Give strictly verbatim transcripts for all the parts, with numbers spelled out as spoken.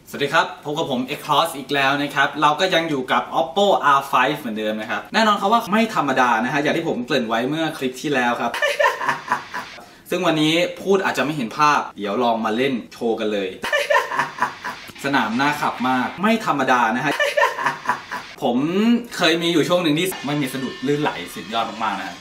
สวัสดีครับพบกับผม Xcross อีกแล้วนะครับเราก็ยังอยู่กับ Oppo อาร์ ไฟว์ เหมือนเดิมนะครับแน่นอนครับว่าไม่ธรรมดานะฮะอย่างที่ผมเกริ่นไว้เมื่อคลิปที่แล้วครับ ซึ่งวันนี้พูดอาจจะไม่เห็นภาพเดี๋ยวลองมาเล่นโชว์กันเลย สนามน่าขับมากไม่ธรรมดานะฮะ ผมเคยมีอยู่ช่วงหนึ่งที่ไม่มีสะดุดลื่นไหลสุดยอดมากๆนะฮะ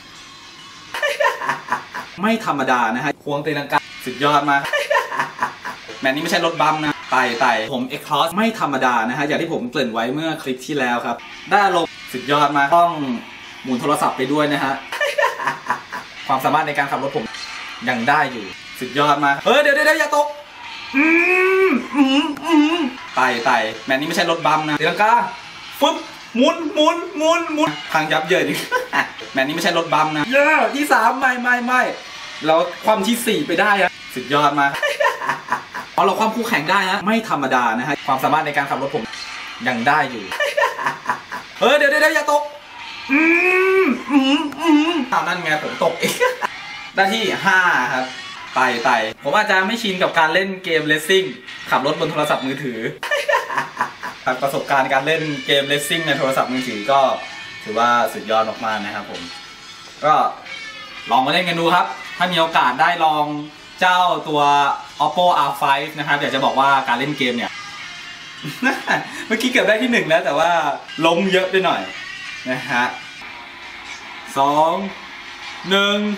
ไม่ธรรมดานะฮะควงตีลังกาสุดยอดมากแมนนี้ไม่ใช่รถบัมนะไต่ไต่ผม Xcross ไม่ธรรมดานะฮะอย่างที่ผมเกริ่นไว้เมื่อคลิปที่แล้วครับได้อารมณ์สุดยอดมากต้องหมุนโทรศัพท์ไปด้วยนะฮะ ความสามารถในการขับรถผมยังได้อยู่สุดยอดมากเฮ้ยเดี๋ยวเดี๋ยวอย่าตกอืมอืมอืมไต่ไต่แมนนี้ไม่ใช่รถบัมนะตีลังกาฟึบหมุนหมุนหมุนหมุนพังยับเยินอีก แมนนี้ไม่ใช่รถบัมนะเยอะที่สามไม่ไม่ไม่เราความที่สี่ไปได้อะสุดยอดมากเพราะเราความคู่แข่งได้ฮะไม่ธรรมดานะฮะความสามารถในการขับรถผมยังได้อยู่ เฮ้ยเดี๋ยวเดี๋ยวอย่าตกอืมอืมอืมเอานั่นไงผมตกเองได้ที่ห้าครับไต่ไต่ผมอาจจะไม่ชินกับการเล่นเกมเลสซิ่งขับรถบนโทรศัพท์มือถือ ประสบการณ์การเล่นเกมเลสซิ่งในโทรศัพท์มือถือก็ถือว่าสุดยอดมากๆนะครับผมก็ลองมาเล่นกันดูครับถ้ามีโอกาสได้ลองเจ้าตัว Oppo อาร์ ไฟว์ นะครับอยากจะบอกว่าการเล่นเกมเนี่ย เมื่อกี้เกือบได้ที่หนึ่งแล้วแต่ว่าล้มเยอะไปหน่อยนะฮะสองหนึ่ง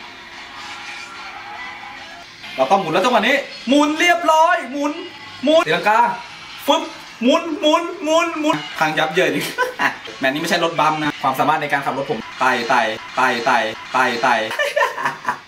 เราต้องหมุนแล้วจังหวะนี้หมุนเรียบร้อยหมุนหมุนตีลังกาฟึบหมุนหมุนหมุนหมุนพังยับเยินอีก แมนนี้ไม่ใช่รถบัมนะความสามารถในการขับรถผมไต่ไต่ไต่ไต่ไต่ไต่